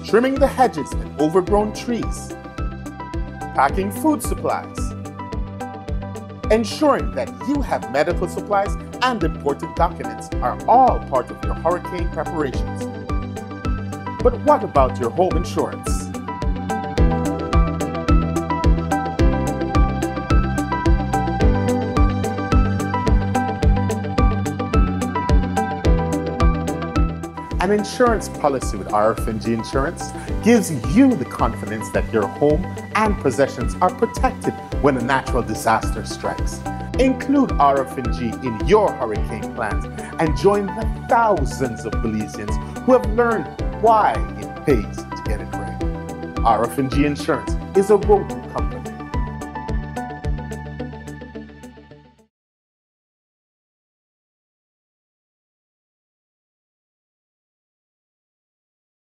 trimming the hedges and overgrown trees, packing food supplies, ensuring that you have medical supplies and important documents are all part of your hurricane preparations. But what about your home insurance? An insurance policy with RF&G Insurance gives you the confidence that your home and possessions are protected when a natural disaster strikes. Include RF&G in your hurricane plans and join the thousands of Belizeans who have learned why it pays to get it right. RF&G Insurance is a Roku company